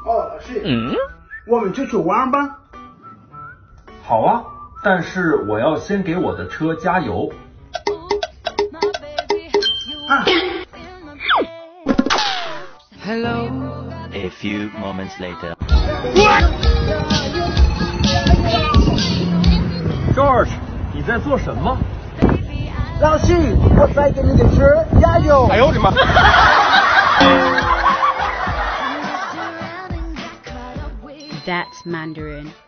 哦，老师，我们就去玩吧。 好啊，但是我要先给我的车加油。 Hello. A few moments later. George， 你在做什么？ 老师，我在给你的车加油。 哎呦我的妈 That's Mandarin.